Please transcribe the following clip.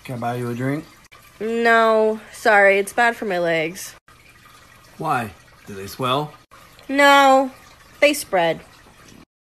Can I buy you a drink? No, sorry, it's bad for my legs. Why? Do they swell? No, they spread.